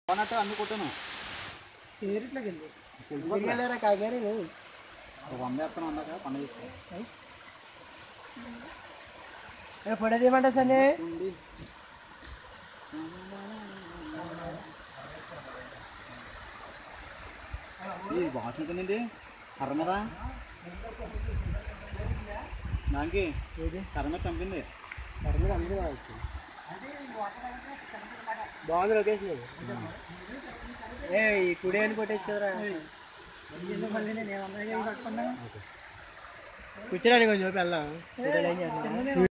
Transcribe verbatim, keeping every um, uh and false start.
కొనట అన్ని కొట్టాను ఏరిట్లకి వెళ్ళి కాగారు వంద ఎత్తనం అన్నాక పండుగ ఫోటో తీయమంటా సార్ బాగుంటుందండి కర్ర మీద దానికి కర్ర మీద చంపింది కర్ర మీద అందరూ బాగుంది లొకేషన్ ఏ ఈ టుడే అని కొట్టేస్తారా కూర్చోడానికి కొంచెం వెళ్ళాం